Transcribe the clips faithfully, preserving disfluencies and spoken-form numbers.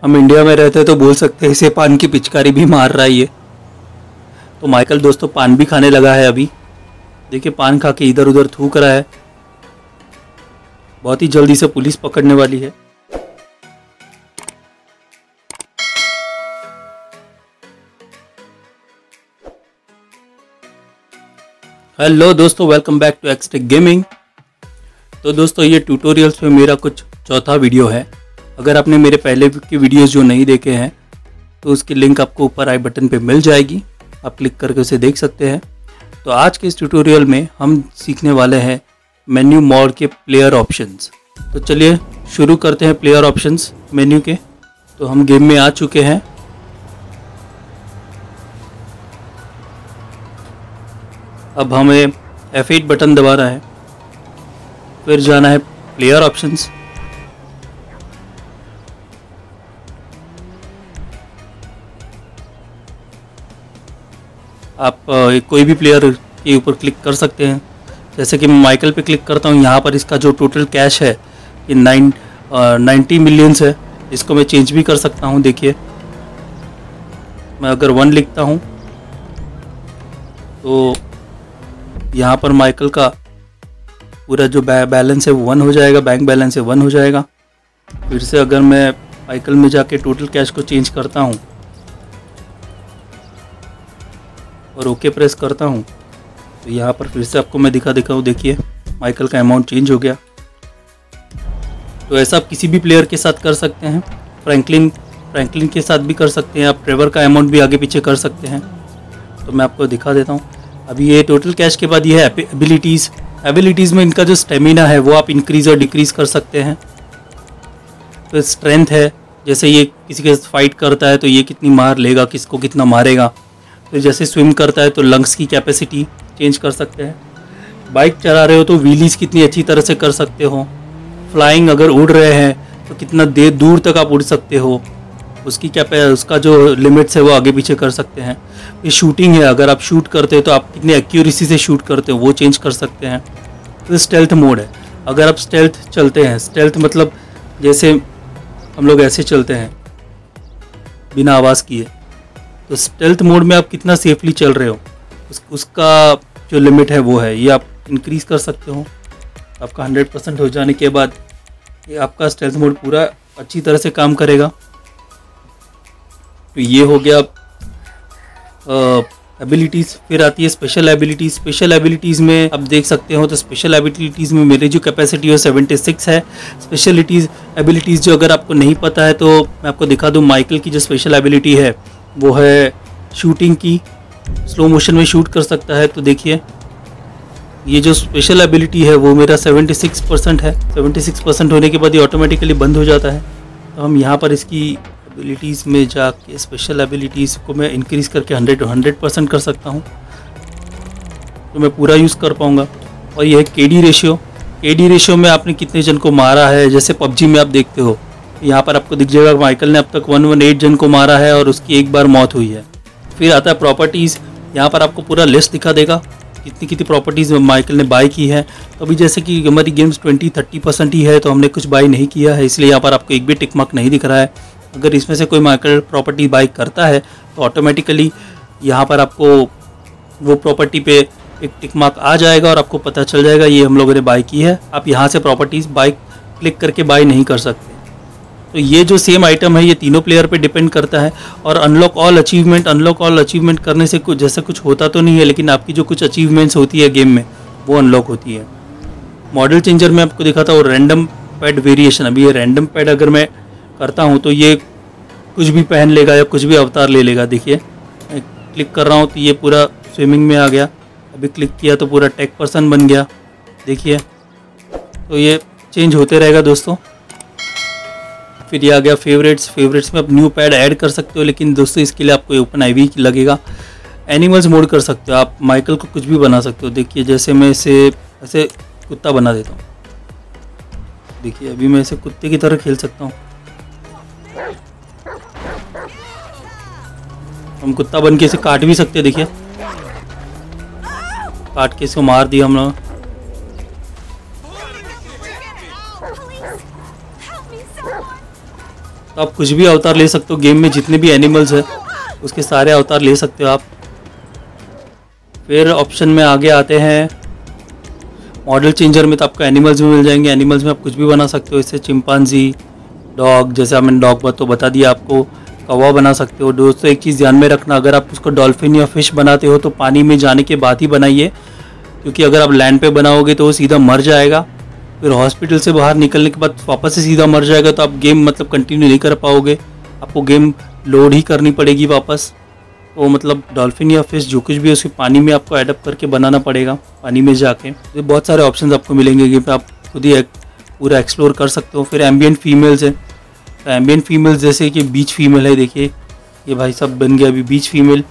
हम इंडिया में रहते हैं तो बोल सकते हैं इसे पान की पिचकारी भी मार रहा है ये। तो माइकल दोस्तों पान भी खाने लगा है अभी। देखिए पान खा के इधर उधर थूक रहा है। बहुत ही जल्दी से पुलिस पकड़ने वाली है। हेलो दोस्तों, welcome back to Extech gaming. तो दोस्तों ये ट्यूटोरियल्स में मेरा कुछ चौथा वीडियो है। अगर आपने मेरे पहले की वीडियोस जो नहीं देखे हैं तो उसकी लिंक आपको ऊपर आई बटन पे मिल जाएगी, आप क्लिक करके उसे देख सकते हैं। तो आज के इस ट्यूटोरियल में हम सीखने वाले हैं मेन्यू मोड के प्लेयर ऑप्शंस। तो चलिए शुरू करते हैं प्लेयर ऑप्शंस मेन्यू के। तो हम गेम में आ चुके हैं। अब हमें एफ एट बटन दबाना है, फिर जाना है प्लेयर ऑप्शंस। आप कोई भी प्लेयर के ऊपर क्लिक कर सकते हैं। जैसे कि मैं माइकल पे क्लिक करता हूँ, यहाँ पर इसका जो टोटल कैश है ये नाइन नाइन्टी मिलियंस है। इसको मैं चेंज भी कर सकता हूँ। देखिए मैं अगर वन लिखता हूँ तो यहाँ पर माइकल का पूरा जो बैलेंस है वो वन हो जाएगा, बैंक बैलेंस है वन हो जाएगा। फिर से अगर मैं माइकल में जाके टोटल कैश को चेंज करता हूँ और ओके प्रेस करता हूँ तो यहाँ पर फिर से आपको मैं दिखा दिखा हूँ। देखिए माइकल का अमाउंट चेंज हो गया। तो ऐसा आप किसी भी प्लेयर के साथ कर सकते हैं। फ्रैंकलिन फ्रैंकलिन के साथ भी कर सकते हैं। आप ट्रेवर का अमाउंट भी आगे पीछे कर सकते हैं। तो मैं आपको दिखा देता हूँ। अभी ये टोटल कैश के बाद ये है एबिलिटीज़। एबिलिटीज़ में इनका जो स्टेमिना है वो आप इंक्रीज़ और डिक्रीज़ कर सकते हैं। तो स्ट्रेंथ है, जैसे ये किसी के साथ फाइट करता है तो ये कितनी मार लेगा, किसको कितना मारेगा। तो जैसे स्विम करता है तो लंग्स की कैपेसिटी चेंज कर सकते हैं। बाइक चला रहे हो तो व्हीलीज कितनी अच्छी तरह से कर सकते हो। फ्लाइंग अगर उड़ रहे हैं तो कितना देर दूर तक आप उड़ सकते हो, उसकी क्या उसका जो लिमिट्स है वो आगे पीछे कर सकते हैं। ये शूटिंग है, अगर आप शूट करते हो तो आप कितनी एक्यूरेसी से शूट करते हो वो चेंज कर सकते हैं। तो स्टेल्थ मोड है, अगर आप स्टेल्थ चलते हैं, स्टेल्थ मतलब जैसे हम लोग ऐसे चलते हैं बिना आवाज़ किए, तो स्टेल्थ मोड में आप कितना सेफली चल रहे हो उस, उसका जो लिमिट है वो है, ये आप इंक्रीज़ कर सकते हो। आपका हंड्रेड परसेंट हो जाने के बाद ये आपका स्टेल्थ मोड पूरा अच्छी तरह से काम करेगा। तो ये हो गया एबिलिटीज़। फिर आती है स्पेशल एबिलिटीज़। स्पेशल एबिलिटीज़ में आप देख सकते हो तो स्पेशल एबिलिटीज़ में मेरी जो कैपेसिटी है सेवेंटी सिक्स है। स्पेशलिटीज़ एबिलिटीज़ जो अगर आपको नहीं पता है तो मैं आपको दिखा दूँ। माइकल की जो स्पेशल एबिलिटी है वो है शूटिंग की, स्लो मोशन में शूट कर सकता है। तो देखिए ये जो स्पेशल एबिलिटी है वो मेरा सेवेंटी सिक्स परसेंट है। सेवेंटी सिक्स परसेंट होने के बाद ये ऑटोमेटिकली बंद हो जाता है। तो हम यहाँ पर इसकी एबिलिटीज़ में जाके स्पेशल एबिलिटीज़ को मैं इंक्रीज़ करके हंड्रेड हंड्रेड परसेंट कर सकता हूँ, तो मैं पूरा यूज़ कर पाऊँगा। और ये है K D ratio. K D ratio में आपने कितने जन को मारा है, जैसे पबजी में आप देखते हो यहाँ पर आपको दिख जाएगा माइकल ने अब तक वन वन एट जन को मारा है और उसकी एक बार मौत हुई है। फिर आता है प्रॉपर्टीज़। यहाँ पर आपको पूरा लिस्ट दिखा देगा कितनी कितनी प्रॉपर्टीज़ माइकल ने बाय की है। तो अभी जैसे कि हमारी गेम्स ट्वेंटी थर्टी परसेंट ही है तो हमने कुछ बाय नहीं किया है, इसलिए यहाँ पर आपको एक भी टिक मार्क नहीं दिख रहा है। अगर इसमें से कोई माइकल प्रॉपर्टी बाय करता है तो ऑटोमेटिकली यहाँ पर आपको वो प्रॉपर्टी पे एक टिक मार्क आ जाएगा और आपको पता चल जाएगा ये हम लोगों ने बाय की है। आप यहाँ से प्रॉपर्टीज़ बाय क्लिक करके बाय नहीं कर सकते। तो ये जो सेम आइटम है ये तीनों प्लेयर पे डिपेंड करता है। और unlock all achievement unlock all achievement करने से कुछ जैसा कुछ होता तो नहीं है, लेकिन आपकी जो कुछ अचीवमेंट्स होती है गेम में वो अनलॉक होती है। मॉडल चेंजर में आपको दिखा था और रैंडम पैड वेरिएशन। अभी ये रैंडम पैड अगर मैं करता हूँ तो ये कुछ भी पहन लेगा या कुछ भी अवतार ले लेगा। देखिए मैं क्लिक कर रहा हूँ तो ये पूरा स्विमिंग में आ गया। अभी क्लिक किया तो पूरा टेक पर्सन बन गया। देखिए तो ये चेंज होते रहेगा दोस्तों। फिर ये आ गया फेवरेट्स। फेवरेट्स में आप न्यू पैड ऐड कर सकते हो, लेकिन दोस्तों इसके लिए आपको ओपन आईवी लगेगा। एनिमल्स मोड कर सकते हो, आप माइकल को कुछ भी बना सकते हो। देखिए जैसे मैं इसे ऐसे कुत्ता बना देता हूँ। देखिए अभी मैं इसे कुत्ते की तरह खेल सकता हूँ। हम कुत्ता बन के इसे काट भी सकते हैं। देखिए काट के इसको मार दिया हम लोग। तो आप कुछ भी अवतार ले सकते हो, गेम में जितने भी एनिमल्स हैं उसके सारे अवतार ले सकते हो आप। फिर ऑप्शन में आगे आते हैं मॉडल चेंजर में, तो आपको एनिमल्स भी मिल जाएंगे। एनिमल्स में आप कुछ भी बना सकते हो, इससे चिंपांजी, डॉग, जैसे मैंने डॉग तो बता दिया आपको, कौवा बना सकते हो। दोस्तों एक चीज़ ध्यान में रखना, अगर आप उसको डॉल्फिन या फिश बनाते हो तो पानी में जाने के बाद ही बनाइए, क्योंकि अगर आप लैंड पे बनाओगे तो वो सीधा मर जाएगा, फिर हॉस्पिटल से बाहर निकलने के बाद वापस से सीधा मर जाएगा, तो आप गेम मतलब कंटिन्यू नहीं कर पाओगे, आपको गेम लोड ही करनी पड़ेगी वापस। तो मतलब डॉल्फिन या फिश जो कुछ भी है उसके पानी में आपको एडप्ट करके बनाना पड़ेगा, पानी में जाके। तो बहुत सारे ऑप्शन आपको मिलेंगे गेम पे, आप खुद ही पूरा एक्सप्लोर कर सकते हो। फिर एम्बियंट फीमेल्स है, तो एम्बियंट फीमेल्स जैसे कि बीच फीमेल है, देखिए ये भाई सब बन गया अभी बीच फीमेल।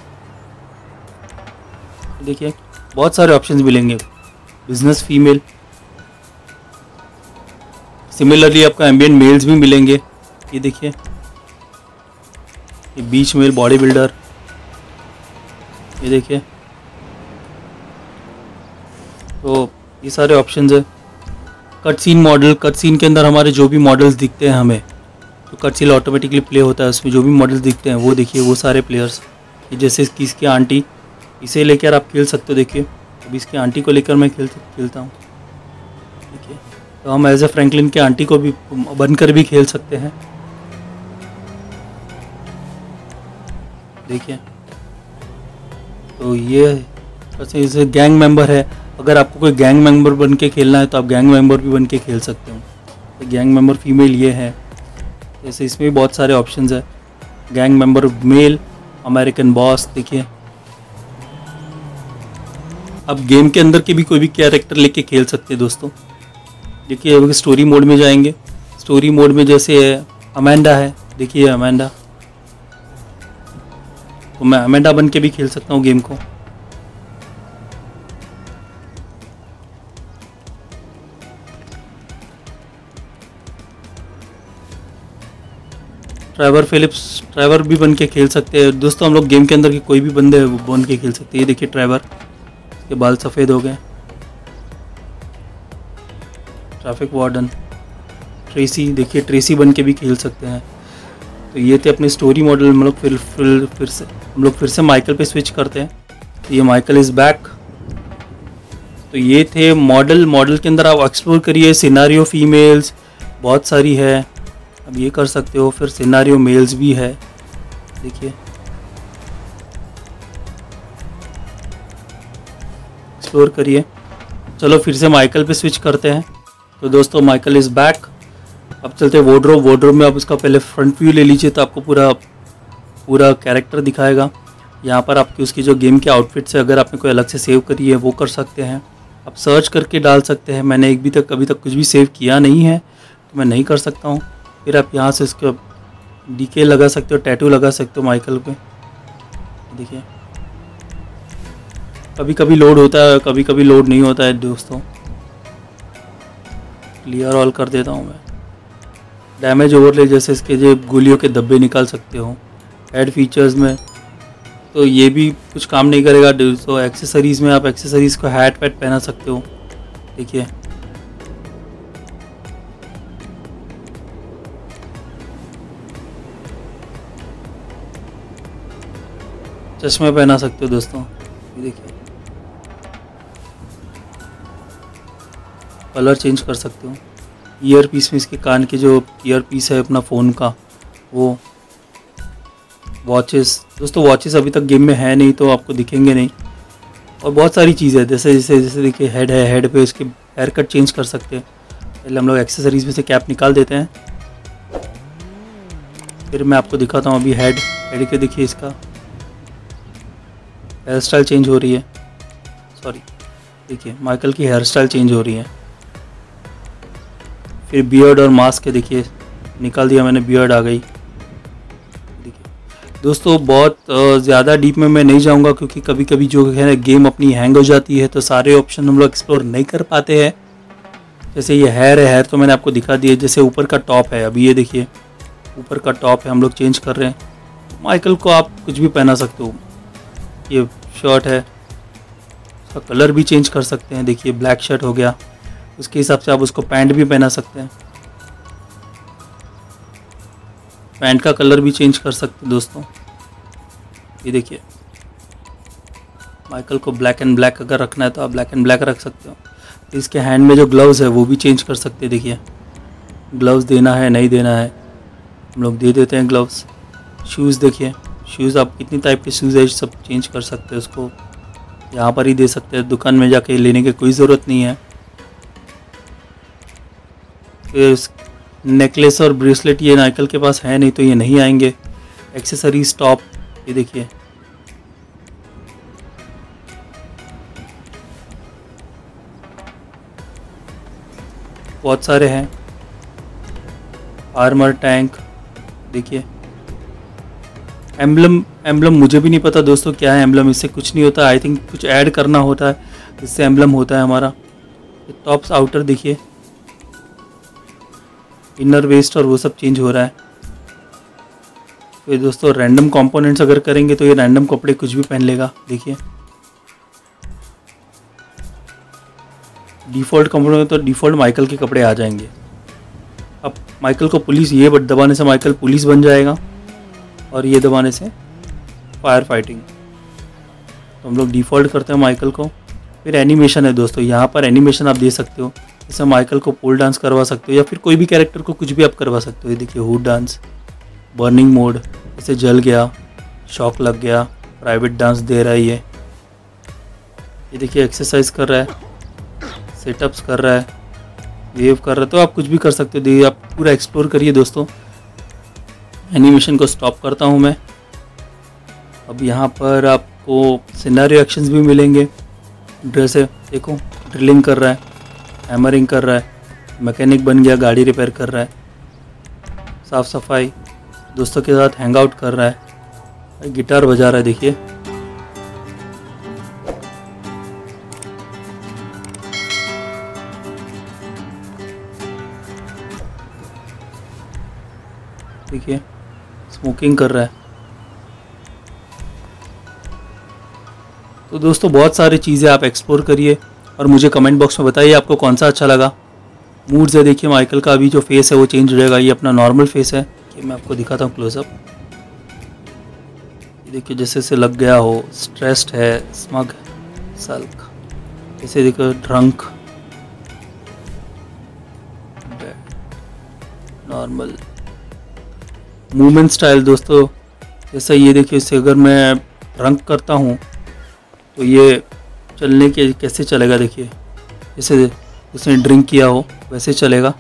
देखिए बहुत सारे ऑप्शंस मिलेंगे। बिजनेस फीमेल, सिमिलरली आपको एम्बियंट मेल्स भी मिलेंगे। ये देखिए ये बीच मेल बॉडी बिल्डर, ये देखिए। तो ये सारे ऑप्शंस है। Cut scene model, cut scene के अंदर हमारे जो भी मॉडल्स दिखते हैं हमें, तो कट सीन ऑटोमेटिकली प्ले होता है, उसमें जो भी मॉडल्स दिखते हैं वो देखिए, वो सारे प्लेयर्स। जैसे इसकी इसकी आंटी, इसे लेकर आप खेल सकते हो। देखिए अभी इसकी आंटी को लेकर मैं खेल खेलता हूँ। देखिए तो हम एज ए फ्रैंकलिन के आंटी को भी बनकर भी खेल सकते हैं। देखिए तो ये वैसे इसे गैंग मेंबर है, अगर आपको कोई गैंग मेंबर बन के खेलना है तो आप गैंग मेंबर भी बन के खेल सकते हो। तो गैंग मेंबर फीमेल ये है, जैसे इसमें भी बहुत सारे ऑप्शंस है। Gang member male, American boss. देखिए अब गेम के अंदर के भी कोई भी कैरेक्टर लेके खेल सकते हैं दोस्तों। देखिए अभी स्टोरी मोड में जाएंगे, स्टोरी मोड में जैसे है अमेंडा है, देखिए अमेंडा, तो मैं अमेंडा बन के भी खेल सकता हूँ गेम को। ट्रेवर फिलिप्स, ट्रेवर भी बन के खेल सकते हैं दोस्तों हम लोग। गेम के अंदर के कोई भी बंदे बन के खेल सकते हैं। ये देखिए ट्रेवर के बाल सफ़ेद हो गए। ट्रैफिक वार्डन ट्रेसी, देखिए ट्रेसी बन के भी खेल सकते हैं। तो ये थे अपने स्टोरी मॉडल। हम लोग फिर फिर फिर से हम लोग फिर से माइकल पे स्विच करते हैं। तो ये माइकल इज़ बैक। तो ये थे मॉडल। मॉडल के अंदर आप एक्सप्लोर करिए। सिनारियो फीमेल्स बहुत सारी है, अब ये कर सकते हो। फिर सिनारियो मेल्स भी है, देखिए एक्सप्लोर करिए। चलो फिर से माइकल पे स्विच करते हैं। तो दोस्तों माइकल इज़ बैक। अब चलते हैं वार्डरोब। वार्डरोब में आप उसका पहले फ्रंट व्यू ले लीजिए, तो आपको पूरा पूरा कैरेक्टर दिखाएगा। यहाँ पर आपकी उसकी जो गेम के आउटफिट्स है, अगर आपने कोई अलग से सेव करी है वो कर सकते हैं। आप सर्च करके डाल सकते हैं। मैंने एक भी तक अभी तक कुछ भी सेव किया नहीं है तो मैं नहीं कर सकता हूँ। फिर आप यहाँ से उसके डीके लगा सकते हो, टैटू लगा सकते हो माइकल पे। देखिए कभी कभी लोड होता है, कभी कभी लोड नहीं होता है दोस्तों। क्लियर ऑल कर देता हूँ मैं। डैमेज ओवरले, जैसे इसके जो गोलियों के धब्बे निकाल सकते हो। हेड फीचर्स में तो ये भी कुछ काम नहीं करेगा दोस्तों। एक्सेसरीज़ में आप एक्सेसरीज़ को हैट पैट पहना सकते हो। देखिए चश्मे पहना सकते हो दोस्तों। ये देखिए कलर चेंज कर सकते हो। ईयर पीस में इसके कान के जो ईयर पीस है अपना फ़ोन का, वो। वॉचेस दोस्तों, वॉचेस अभी तक गेम में है नहीं तो आपको दिखेंगे नहीं। और बहुत सारी चीज़ है, जैसे जैसे जैसे देखिए हेड है, हेड पे इसके हेयर कट चेंज कर सकते हैं। पहले हम लोग एक्सेसरीज़ में से कैप निकाल देते हैं, फिर मैं आपको दिखाता हूँ। अभी हेड हेड के देखिए इसका हेयर स्टाइल चेंज हो रही है। सॉरी, देखिए माइकल की हेयर स्टाइल चेंज हो रही है। फिर बियर्ड और मास्क है, देखिए निकाल दिया मैंने, बियर्ड आ गई। देखिए दोस्तों बहुत ज़्यादा डीप में मैं नहीं जाऊंगा, क्योंकि कभी कभी जो है ना गेम अपनी हैंग हो जाती है, तो सारे ऑप्शन हम लोग एक्सप्लोर नहीं कर पाते हैं। जैसे ये हेयर है, हेयर तो मैंने आपको दिखा दिया। जैसे ऊपर का टॉप है, अभी ये देखिए ऊपर का टॉप है, हम लोग चेंज कर रहे हैं। माइकल को आप कुछ भी पहना सकते हो। ये शर्ट है, उसका कलर भी चेंज कर सकते हैं। देखिए ब्लैक शर्ट हो गया, उसके हिसाब से आप उसको पैंट भी पहना सकते हैं। पैंट का कलर भी चेंज कर सकते हैं दोस्तों। ये देखिए, माइकल को ब्लैक एंड ब्लैक अगर रखना है तो आप ब्लैक एंड ब्लैक रख सकते हो। तो इसके हैंड में जो ग्लव्स है वो भी चेंज कर सकते हैं। देखिए, ग्लव्स देना है नहीं देना है, हम लोग दे देते हैं ग्लव्स। शूज़ देखिए, शूज़ आप कितनी टाइप के शूज़ है सब चेंज कर सकते हैं। उसको यहाँ पर ही दे सकते हैं, दुकान में जाके लेने की कोई ज़रूरत नहीं है। फिर नेकलेस और ब्रेसलेट ये माइकल के पास है नहीं तो ये नहीं आएंगे। एक्सेसरीज टॉप, ये देखिए, बहुत सारे हैं। आर्मर टैंक देखिए, एम्बलम एम्बलम मुझे भी नहीं पता दोस्तों क्या है एम्बलम, इससे कुछ नहीं होता। आई थिंक कुछ ऐड करना होता है, इससे एम्बलम होता है हमारा। टॉप्स आउटर देखिए, इनर वेस्ट और वो सब चेंज हो रहा है। तो ये दोस्तों रैंडम कंपोनेंट्स अगर करेंगे तो ये रैंडम कपड़े कुछ भी पहन लेगा। देखिए, डिफ़ॉल्ट कपड़ों में तो डिफ़ॉल्ट माइकल के कपड़े आ जाएंगे। अब माइकल को पुलिस, ये बट दबाने से माइकल पुलिस बन जाएगा और ये दबाने से फायर फाइटिंग। तो हम लोग डिफ़ॉल्ट करते हैं माइकल को। फिर एनिमेशन है दोस्तों, यहाँ पर एनिमेशन आप दे सकते हो। जैसे माइकल को पोल डांस करवा सकते हो या फिर कोई भी कैरेक्टर को कुछ भी आप करवा सकते हो। ये देखिए, हुड डांस, बर्निंग मोड, जैसे जल गया, शॉक लग गया, प्राइवेट डांस दे रहा है ये। ये देखिए, एक्सरसाइज कर रहा है, सेटअप्स कर रहा है, वेव कर रहा है। तो आप कुछ भी कर सकते हो। देखिए, आप पूरा एक्सप्लोर करिए दोस्तों। एनिमेशन को स्टॉप करता हूँ मैं। अब यहाँ पर आपको सिनेरियो एक्शंस भी मिलेंगे। ड्रेस है, देखो, ड्रिलिंग कर रहा है, हैमरिंग कर रहा है, मैकेनिक बन गया, गाड़ी रिपेयर कर रहा है, साफ़ सफाई, दोस्तों के साथ हैंग आउट कर रहा है, गिटार बजा रहा है। देखिए, देखिए, स्मोकिंग कर रहा है। तो दोस्तों बहुत सारी चीज़ें आप एक्सप्लोर करिए और मुझे कमेंट बॉक्स में बताइए आपको कौन सा अच्छा लगा। मूड्स है, देखिए माइकल का अभी जो फेस है वो चेंज हो जाएगा। ये अपना नॉर्मल फेस है, कि मैं आपको दिखाता हूँ क्लोजअप। ये देखिए, जैसे से लग गया हो, स्ट्रेस्ड है, स्मग, सल्क, जैसे देखो, ड्रंक, नॉर्मल। मूवमेंट स्टाइल दोस्तों, जैसा ये देखिए, इससे अगर मैं ड्रंक करता हूँ तो ये चलने के कैसे चलेगा। देखिए, जैसे उसने ड्रिंक किया हो वैसे चलेगा।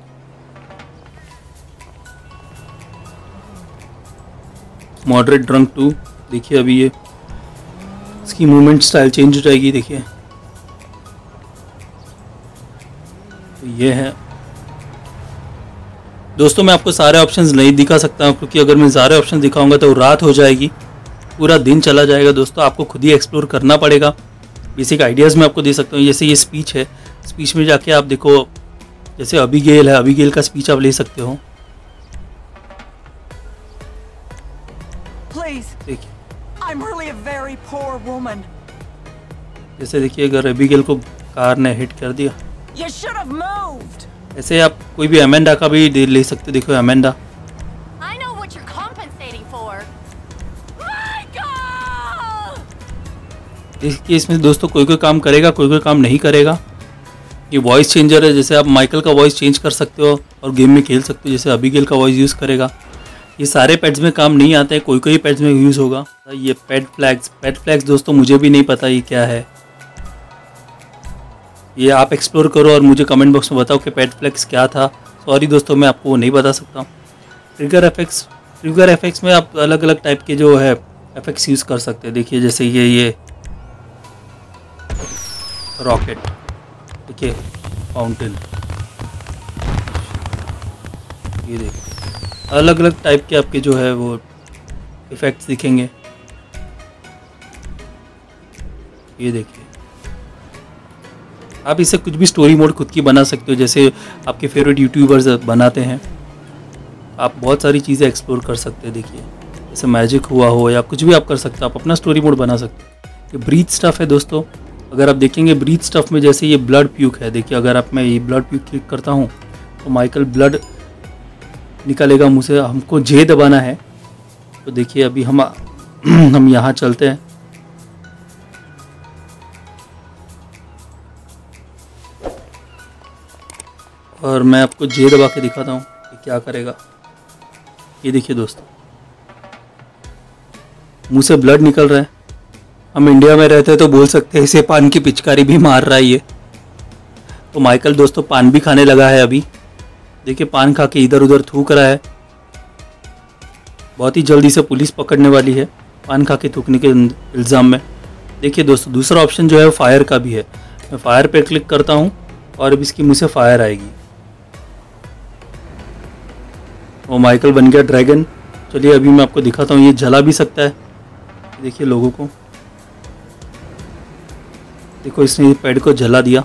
मॉडरेट ड्रंक टू, देखिए अभी ये इसकी मूवमेंट स्टाइल चेंज हो जाएगी। देखिए, तो ये है दोस्तों। मैं आपको सारे ऑप्शंस नहीं दिखा सकता हूँ क्योंकि अगर मैं सारे ऑप्शन दिखाऊंगा तो रात हो जाएगी, पूरा दिन चला जाएगा। दोस्तों आपको खुद ही एक्सप्लोर करना पड़ेगा। बेसिक आइडियाज़ मैं आपको दे सकता हूँ। जैसे ये स्पीच है, स्पीच में जाके आप देखो, जैसे अबीगेल है, अबीगेल का स्पीच आप ले सकते हो। देखिए, I'm really a very poor woman. जैसे देखिए, अगर अबीगेल को कार ने हिट कर दिया, You should have moved. ऐसे आप कोई भी अमेंडा का भी दे ले सकते हो। देखो, Amanda, I know what you're compensating for. Michael! इस केस में दोस्तों कोई कोई काम करेगा, कोई कोई काम नहीं करेगा। ये वॉइस चेंजर है, जैसे आप माइकल का वॉइस चेंज कर सकते हो और गेम में खेल सकते हो। जैसे अबीगेल का वॉइस यूज़ करेगा। ये सारे पैड्स में काम नहीं आते हैं, कोई कोई पैड्स में यूज़ होगा। ये पेड फ्लैग्स, पेड फ्लैग्स दोस्तों मुझे भी नहीं पता ये क्या है। ये आप एक्सप्लोर करो और मुझे कमेंट बॉक्स में बताओ कि पेड फ्लैग्स क्या था। सॉरी दोस्तों, मैं आपको वो नहीं बता सकता। ट्रिगर एफेक्ट्स, ट्रिगर एफेक्ट्स में आप अलग अलग टाइप के जो है एफेक्ट्स यूज़ कर सकते हैं। देखिए, जैसे ये ये रॉकेट, देखिए, फाउंटेन, ये देखिए, अलग अलग टाइप के आपके जो है वो इफ़ेक्ट्स दिखेंगे। ये देखिए, आप इससे कुछ भी स्टोरी मोड खुद की बना सकते हो, जैसे आपके फेवरेट यूट्यूबर्स बनाते हैं। आप बहुत सारी चीज़ें एक्सप्लोर कर सकते हैं। देखिए, जैसे मैजिक हुआ हो या कुछ भी आप कर सकते हो, आप अपना स्टोरी मोड बना सकते हो। ये ब्रीथ स्टफ़ है दोस्तों। अगर आप देखेंगे ब्रीथ स्टफ़ में जैसे ये ब्लड प्यूक है। देखिए, अगर आप मैं ये ब्लड प्यूक क्लिक करता हूँ तो माइकल ब्लड निकलेगा मुँह से, हमको जे दबाना है। तो देखिए अभी हम हम यहाँ चलते हैं। और मैं आपको जे दबा के दिखाता हूँ कि क्या करेगा। ये देखिए दोस्तों, मुंह से ब्लड निकल रहा है। हम इंडिया में रहते हैं तो बोल सकते हैं इसे पान की पिचकारी भी मार रहा है ये। तो माइकल दोस्तों पान भी खाने लगा है अभी। देखिए पान खा के इधर उधर थूक रहा है। बहुत ही जल्दी से पुलिस पकड़ने वाली है पान खा के थूकने के इल्ज़ाम में। देखिए दोस्तों दूसरा ऑप्शन जो है फायर का भी है। मैं फायर पे क्लिक करता हूँ और अब इसकी मुँह से फायर आएगी। वो माइकल बन गया ड्रैगन। चलिए अभी मैं आपको दिखाता हूँ, ये जला भी सकता है। देखिए लोगों को, देखो इसने पैड को जला दिया।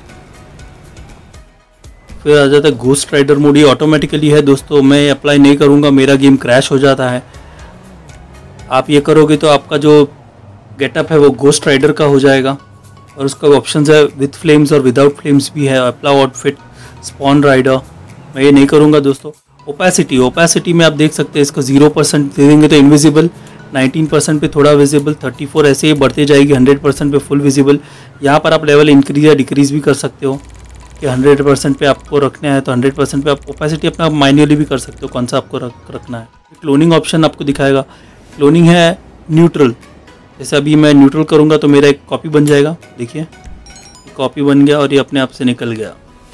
फिर आ जाता है घोस्ट राइडर मोड। ये ऑटोमेटिकली है दोस्तों, मैं अप्लाई नहीं करूँगा, मेरा गेम क्रैश हो जाता है। आप ये करोगे तो आपका जो गेटअप है वो घोस्ट राइडर का हो जाएगा। और उसका ऑप्शन है विथ फ्लेम्स और विदाउट फ्लेम्स भी है। अप्लाई आउटफिट स्पॉन राइडर, मैं ये नहीं करूँगा दोस्तों। ओपेसिटी, ओपेसिटी में आप देख सकते हैं इसको ज़ीरो परसेंट दे देंगे तो इनविजिबल, नाइनटीन परसेंट पे थोड़ा विजिबल, थर्टी फोर ऐसे ही बढ़ते जाएगी, हंड्रेड परसेंट पे फुल विजिबल। यहाँ पर आप लेवल इंक्रीज या डिक्रीज भी कर सकते हो कि हंड्रेड परसेंट पे आपको रखना है तो हंड्रेड परसेंट पे आप ओपेसिटी अपना मैन्युअली भी कर सकते हो कौन सा आपको रख, रखना है। क्लोनिंग ऑप्शन आपको दिखाएगा। क्लोनिंग है न्यूट्रल, जैसे अभी मैं न्यूट्रल करूँगा तो मेरा एक कॉपी बन जाएगा। देखिए कॉपी बन गया और ये अपने आप से निकल गया।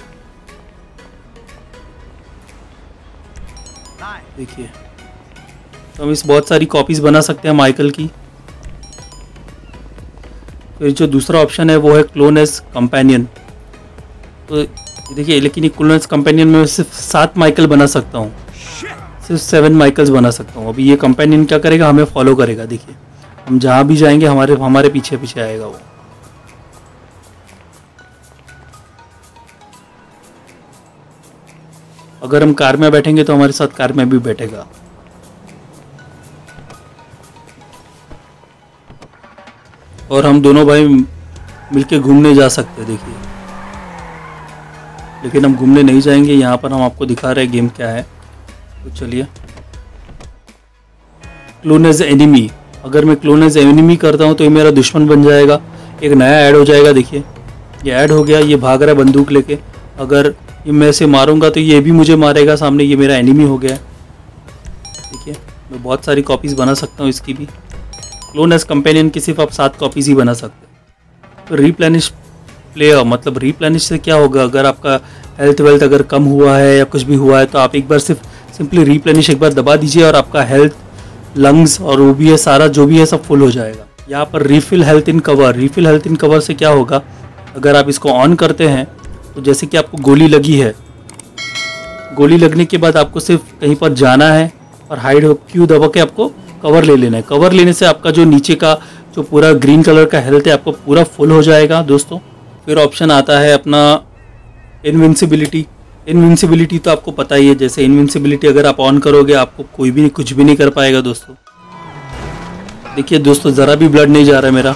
देखिए तो हम इस बहुत सारी कॉपीज बना सकते हैं माइकल की। फिर जो दूसरा ऑप्शन है वो है क्लोन एज कंपेनियन। तो देखिए लेकिन ये क्लोन एज कंपेनियन में सिर्फ सात माइकल बना सकता हूँ, सिर्फ सेवन माइकल्स बना सकता हूँ। अभी ये कंपेनियन क्या करेगा, हमें फॉलो करेगा। देखिए हम जहाँ भी जाएंगे हमारे हमारे पीछे पीछे आएगा वो। अगर हम कार में बैठेंगे तो हमारे साथ कार में भी बैठेगा। और हम दोनों भाई मिलके घूमने जा सकते हैं। देखिए लेकिन हम घूमने नहीं जाएंगे, यहाँ पर हम आपको दिखा रहे हैं गेम क्या है। तो चलिए क्लोन एज एनिमी, अगर मैं क्लोन एज एनिमी करता हूँ तो ये मेरा दुश्मन बन जाएगा। एक नया ऐड हो जाएगा। देखिए ये ऐड हो गया, ये भाग रहा है बंदूक लेके। अगर ये मैं इसे मारूंगा तो ये भी मुझे मारेगा सामने, ये मेरा एनिमी हो गया है। देखिए मैं बहुत सारी कॉपीज़ बना सकता हूँ इसकी भी। क्लोन एज कंपेनियन की सिर्फ आप सात कॉपीज़ ही बना सकते हैं। तो रिप्लेनिश प्लेयर, मतलब रिप्लेनिश से क्या होगा, अगर आपका हेल्थ वेल्थ अगर कम हुआ है या कुछ भी हुआ है तो आप एक बार सिर्फ सिंपली रिप्लेनिश एक बार दबा दीजिए और आपका हेल्थ, लंग्स और वो भी है सारा जो भी है सब फुल हो जाएगा। यहाँ पर refill health in cover, refill health in cover से क्या होगा, अगर आप इसको ऑन करते हैं तो जैसे कि आपको गोली लगी है, गोली लगने के बाद आपको सिर्फ कहीं पर जाना है और हाइड क्यू दबा के आपको कवर ले लेना है। कवर लेने से आपका जो नीचे का जो पूरा ग्रीन कलर का हेल्थ है आपको पूरा फुल हो जाएगा दोस्तों। फिर ऑप्शन आता है अपना इनविंसिबिलिटी। इनविंसिबिलिटी तो आपको पता ही है, जैसे इनविंसिबिलिटी अगर आप ऑन करोगे आपको कोई भी कुछ भी नहीं कर पाएगा दोस्तों। देखिए दोस्तों ज़रा भी ब्लड नहीं जा रहा है मेरा।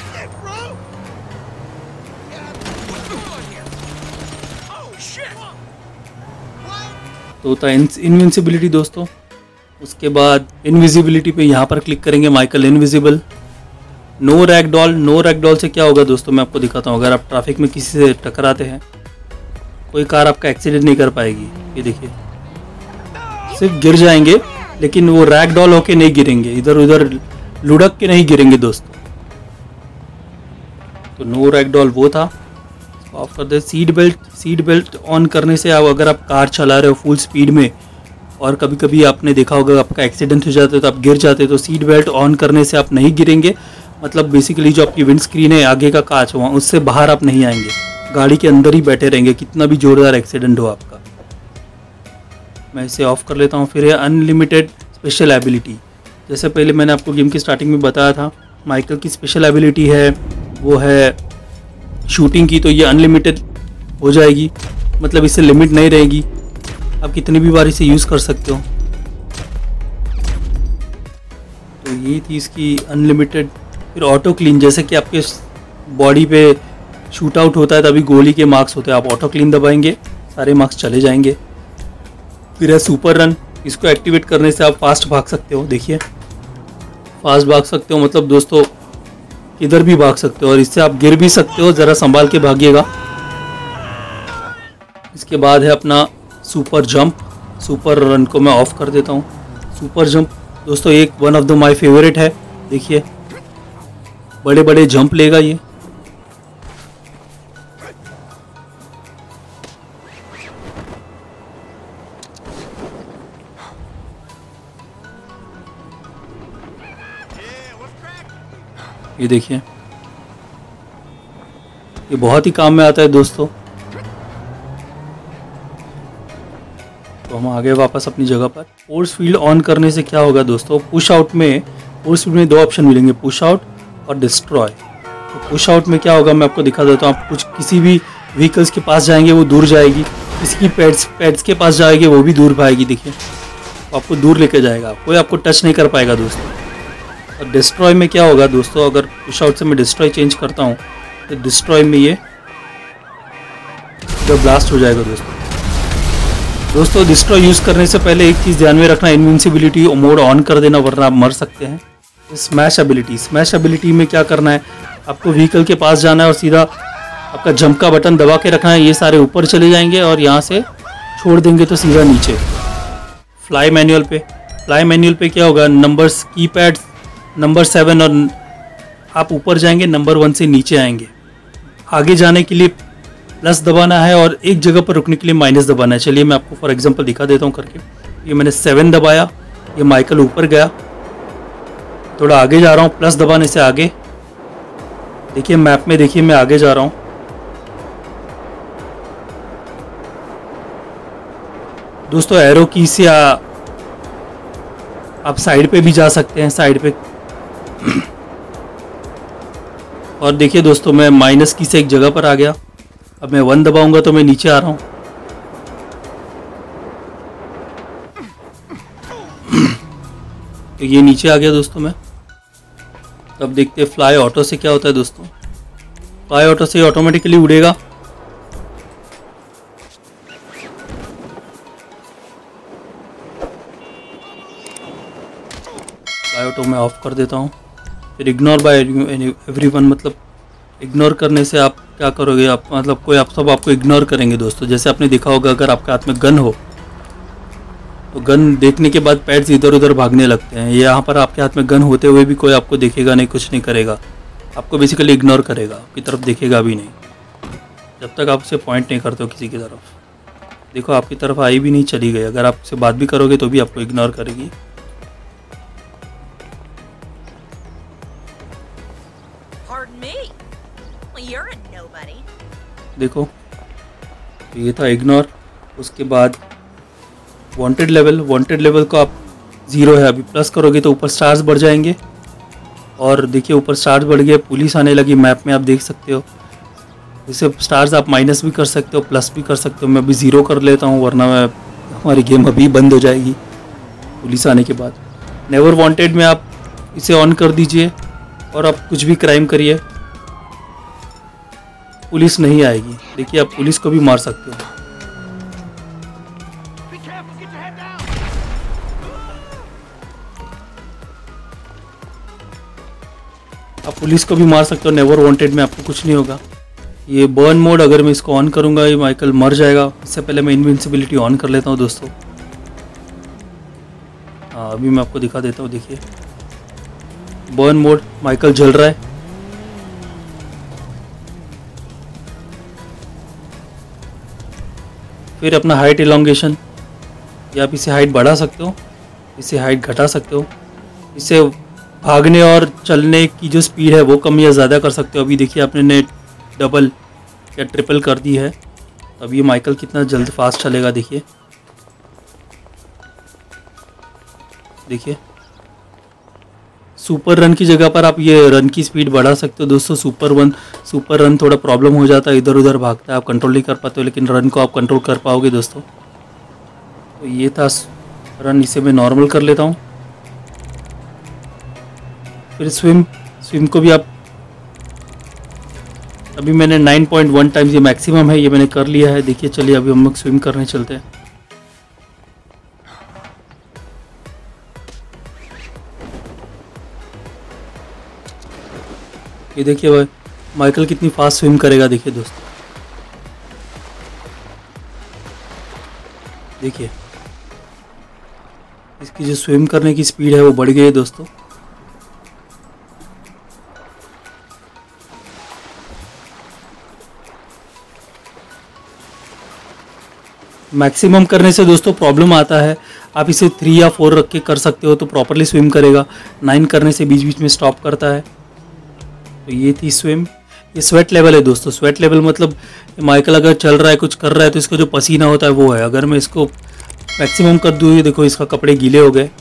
तो होता है इनविंसिबिलिटी दोस्तों। उसके बाद इनविजिबिलिटी पे यहाँ पर क्लिक करेंगे, Michael invisible. No ragdoll, no ragdoll से क्या होगा दोस्तों मैं आपको दिखाता हूँ। अगर आप ट्रैफिक में किसी से टकराते हैं, कोई कार आपका एक्सीडेंट नहीं कर पाएगी। ये देखिए सिर्फ गिर जाएंगे लेकिन वो रैगडॉल होके नहीं गिरेंगे, इधर उधर लुढ़क के नहीं गिरेंगे दोस्तों। तो नो रैगडॉल वो था। ऑफ कर दे। Seat belt, seat belt on करने से आप अगर आप कार चला रहे हो फुल स्पीड में और कभी कभी आपने देखा होगा आपका एक्सीडेंट हो जाता है तो आप गिर जाते हैं, तो सीट बेल्ट ऑन करने से आप नहीं गिरेंगे। मतलब बेसिकली जो आपकी विंड स्क्रीन है आगे का कांच वहाँ उससे बाहर आप नहीं आएंगे, गाड़ी के अंदर ही बैठे रहेंगे कितना भी जोरदार एक्सीडेंट हो आपका। मैं इसे ऑफ कर लेता हूँ। फिर है अनलिमिटेड स्पेशल एबिलिटी। जैसे पहले मैंने आपको गेम की स्टार्टिंग में बताया था, माइकल की स्पेशल एबिलिटी है वो है शूटिंग की, तो ये अनलिमिटेड हो जाएगी, मतलब इससे लिमिट नहीं रहेगी, आप कितनी भी बार इसे यूज़ कर सकते हो। तो ये थी इसकी अनलिमिटेड। फिर ऑटो क्लीन, जैसे कि आपके बॉडी पे शूट आउट होता है तभी गोली के मार्क्स होते हैं, आप ऑटो क्लीन दबाएंगे सारे मार्क्स चले जाएंगे। फिर है सुपर रन, इसको एक्टिवेट करने से आप फास्ट भाग सकते हो। देखिए फास्ट भाग सकते हो, मतलब दोस्तों किधर भी भाग सकते हो, और इससे आप गिर भी सकते हो, ज़रा संभाल के भागिएगा। इसके बाद है अपना सुपर जंप। सुपर रन को मैं ऑफ कर देता हूँ। सुपर जंप दोस्तों एक one of the my favourite है। देखिए बड़े बड़े जंप लेगा ये। ये देखिए ये बहुत ही काम में आता है दोस्तों। तो हम आ गए वापस अपनी जगह पर। फोर्स फील्ड ऑन करने से क्या होगा दोस्तों, पुश आउट में फोर्स फील्ड में दो ऑप्शन मिलेंगे, पुश आउट और डिस्ट्रॉय। तो पुश आउट में क्या होगा मैं आपको दिखा देता हूँ। आप कुछ किसी भी व्हीकल्स के पास जाएंगे वो दूर जाएगी, किसी की पेट्स पेट्स के पास जाएगी वो भी दूर भागेगी। देखिए आपको दूर लेके जाएगा, कोई आपको टच नहीं कर पाएगा दोस्तों। और डिस्ट्रॉय में क्या होगा दोस्तों, अगर पुश आउट से मैं डिस्ट्रॉय चेंज करता हूँ तो डिस्ट्रॉय में ये जब ब्लास्ट हो जाएगा दोस्तों। दोस्तों डिस्ट्रॉय यूज़ करने से पहले एक चीज़ ध्यान में रखना, इनविंसिबिलिटी मोड ऑन कर देना वरना आप मर सकते हैं। स्मैश एबिलिटी, स्मैश एबिलिटी में क्या करना है, आपको व्हीकल के पास जाना है और सीधा आपका जंप का बटन दबा के रखना है। ये सारे ऊपर चले जाएंगे और यहाँ से छोड़ देंगे तो सीधा नीचे। फ्लाई मैनुअल पे फ्लाई मैनुअल पे क्या होगा, नंबर्स कीपैड नंबर सेवन और आप ऊपर जाएंगे, नंबर वन से नीचे आएंगे। आगे जाने के लिए प्लस दबाना है और एक जगह पर रुकने के लिए माइनस दबाना है। चलिए मैं आपको फॉर एग्जांपल दिखा देता हूँ करके। ये मैंने सेवन दबाया, ये माइकल ऊपर गया, थोड़ा आगे जा रहा हूँ, प्लस दबाने से आगे। देखिए मैप में देखिए मैं आगे जा रहा हूँ। दोस्तों एरो की से आ, आप साइड पे भी जा सकते हैं, साइड पे। और देखिए दोस्तों मैं माइनस की से एक जगह पर आ गया। अब मैं वन दबाऊंगा तो मैं नीचे आ रहा हूँ। तो ये नीचे आ गया दोस्तों मैं। अब देखते हैं फ्लाई ऑटो से क्या होता है दोस्तों। फ्लाई ऑटो से ऑटोमेटिकली उड़ेगा। फ्लाई ऑटो मैं ऑफ कर देता हूँ। फिर इग्नोर बाय एवरीवन, मतलब इग्नोर करने से आप क्या करोगे, आप मतलब कोई आप सब आपको इग्नोर करेंगे दोस्तों। जैसे आपने देखा होगा अगर आपके हाथ में गन हो तो गन देखने के बाद पैड्स इधर उधर भागने लगते हैं। यहाँ पर आपके हाथ में गन होते हुए भी कोई आपको देखेगा नहीं, कुछ नहीं करेगा, आपको बेसिकली इग्नोर करेगा, आपकी तरफ देखेगा भी नहीं जब तक आप उसे पॉइंट नहीं करते हो किसी की तरफ। देखो आपकी तरफ आई भी नहीं, चली गई। अगर आप उससे बात भी करोगे तो भी आपको इग्नोर करेगी। देखो ये था इग्नोर। उसके बाद वांटेड लेवल, वांटेड लेवल को आप ज़ीरो है, अभी प्लस करोगे तो ऊपर स्टार्स बढ़ जाएंगे। और देखिए ऊपर स्टार्स बढ़ गए, पुलिस आने लगी मैप में, आप देख सकते हो। जैसे स्टार्स आप माइनस भी कर सकते हो, प्लस भी कर सकते हो। मैं अभी ज़ीरो कर लेता हूँ वरना मैं हमारी गेम अभी बंद हो जाएगी पुलिस आने के बाद। नेवर वांटेड में आप इसे ऑन कर दीजिए और आप कुछ भी क्राइम करिए, पुलिस नहीं आएगी। देखिए आप पुलिस को भी मार सकते हो। आप पुलिस को भी मार सकते हो नेवर वांटेड में, आपको कुछ नहीं होगा। ये बर्न मोड अगर मैं इसको ऑन करूंगा ये माइकल मर जाएगा। इससे पहले मैं इनविंसिबिलिटी ऑन कर लेता हूं दोस्तों। हाँ अभी मैं आपको दिखा देता हूँ। देखिए बर्न मोड, माइकल जल रहा है। फिर अपना हाइट इलोंगेशन, या आप इसे हाइट बढ़ा सकते हो, इसे हाइट घटा सकते हो। इसे भागने और चलने की जो स्पीड है वो कम या ज़्यादा कर सकते हो। अभी देखिए आपने ने डबल या ट्रिपल कर दी है, अब ये माइकल कितना जल्द फास्ट चलेगा। देखिए देखिए सुपर रन की जगह पर आप ये रन की स्पीड बढ़ा सकते हो दोस्तों। सुपर वन सुपर रन थोड़ा प्रॉब्लम हो जाता है, इधर उधर भागता है, आप कंट्रोल नहीं कर पाते हो, लेकिन रन को आप कंट्रोल कर पाओगे दोस्तों। तो ये था रन, इसे मैं नॉर्मल कर लेता हूँ। फिर स्विम स्विम को भी आप, अभी मैंने नाइन पॉइंट वन टाइम्स ये मैक्सिमम है, ये मैंने कर लिया है। देखिए चलिए अभी हम लोग स्विम करने चलते हैं। ये देखिए भाई माइकल कितनी फास्ट स्विम करेगा, देखिए दोस्तों, देखिए इसकी जो स्विम करने की स्पीड है वो बढ़ गई है दोस्तों। मैक्सिमम करने से दोस्तों प्रॉब्लम आता है, आप इसे थ्री या फोर रख के कर सकते हो तो प्रॉपरली स्विम करेगा। नाइन करने से बीच बीच में स्टॉप करता है। तो ये थी स्विम। ये स्वेट लेवल है दोस्तों। स्वेट लेवल मतलब माइकल अगर चल रहा है कुछ कर रहा है तो इसका जो पसीना होता है वो है। अगर मैं इसको मैक्सिमम कर दूँ, ये देखो इसका कपड़े गीले हो गए।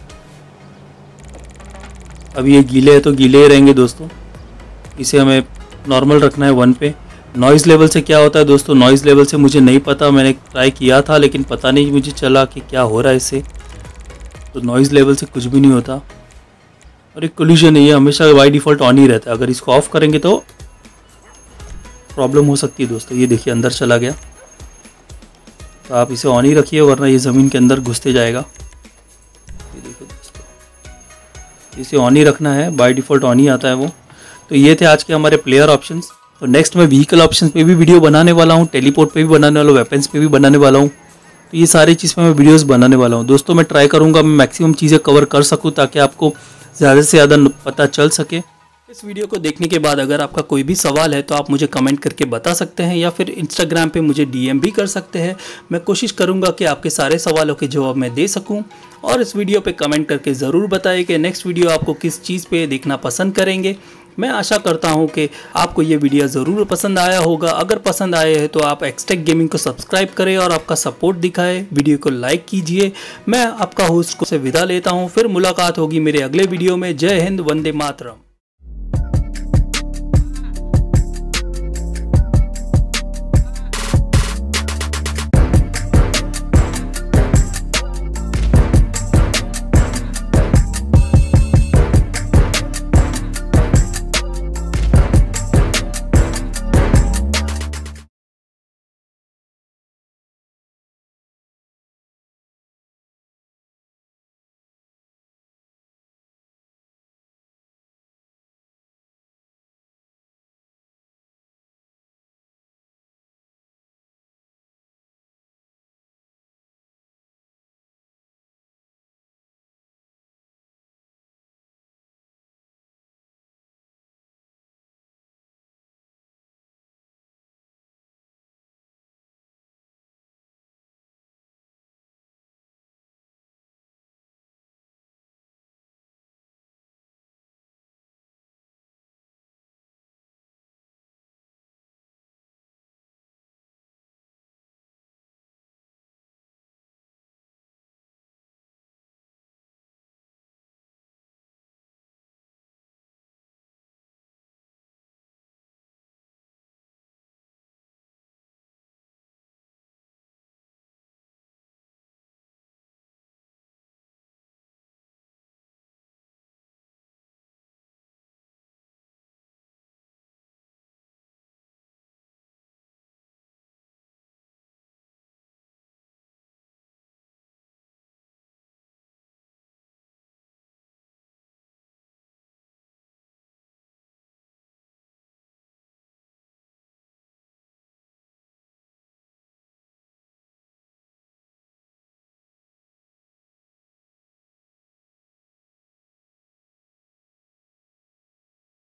अब ये गीले है तो गीले ही रहेंगे दोस्तों। इसे हमें नॉर्मल रखना है वन पे। नॉइज़ लेवल से क्या होता है दोस्तों, नॉइज़ लेवल से मुझे नहीं पता, मैंने ट्राई किया था लेकिन पता नहीं मुझे चला कि क्या हो रहा है इससे। तो नॉइज़ लेवल से कुछ भी नहीं होता। और एक कोलिजन है, ये हमेशा बाय डिफ़ॉल्ट ऑन ही रहता है। अगर इसको ऑफ करेंगे तो प्रॉब्लम हो सकती है दोस्तों। ये देखिए अंदर चला गया, तो आप इसे ऑन ही रखिए वरना ये ज़मीन के अंदर घुसते जाएगा। ये देखो दोस्तों, इसे ऑन ही रखना है, बाय डिफ़ॉल्ट ऑन ही आता है वो। तो ये थे आज के हमारे प्लेयर ऑप्शंस। तो नेक्स्ट मैं व्हीकल ऑप्शंस पे भी वीडियो बनाने वाला हूँ, टेलीपोर्ट पे भी बनाने वाला हूँ, वेपन्स पे भी बनाने वाला हूँ। तो ये सारी चीज़ पे मैं वीडियोस बनाने वाला हूँ दोस्तों। मैं ट्राई करूँगा मैं मैक्सिमम चीज़ें कवर कर सकूँ ताकि आपको ज़्यादा से ज़्यादा पता चल सके। इस वीडियो को देखने के बाद अगर आपका कोई भी सवाल है तो आप मुझे कमेंट करके बता सकते हैं या फिर इंस्टाग्राम पे मुझे डीएम भी कर सकते हैं। मैं कोशिश करूंगा कि आपके सारे सवालों के जवाब मैं दे सकूं। और इस वीडियो पे कमेंट करके ज़रूर बताइए कि नेक्स्ट वीडियो आपको किस चीज़ पे देखना पसंद करेंगे। मैं आशा करता हूं कि आपको ये वीडियो ज़रूर पसंद आया होगा। अगर पसंद आए है तो आप एक्सटेक गेमिंग को सब्सक्राइब करें और आपका सपोर्ट दिखाएं। वीडियो को लाइक कीजिए। मैं आपका होस्ट को से विदा लेता हूं, फिर मुलाकात होगी मेरे अगले वीडियो में। जय हिंद, वंदे मातरम।